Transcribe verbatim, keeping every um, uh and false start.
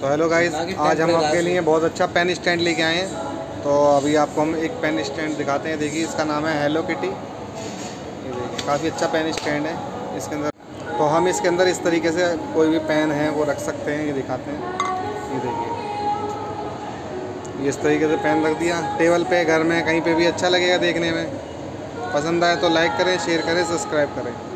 तो hello guys, आज हम आपके लिए बहुत अच्छा पेन स्टैंड लेके आए हैं। तो अभी आपको हम एक पेन स्टैंड दिखाते हैं। देखिए, इसका नाम है हेलो किटी। ये देखिए, काफ़ी अच्छा पेन स्टैंड है। इसके अंदर तो हम इसके अंदर इस तरीके से कोई भी पेन है वो रख सकते हैं। ये दिखाते हैं, ये देखिए, ये इस तरीके से पेन रख दिया टेबल पे, घर में कहीं पे भी अच्छा लगेगा देखने में। पसंद आए तो लाइक करें, शेयर करें, सब्सक्राइब करें।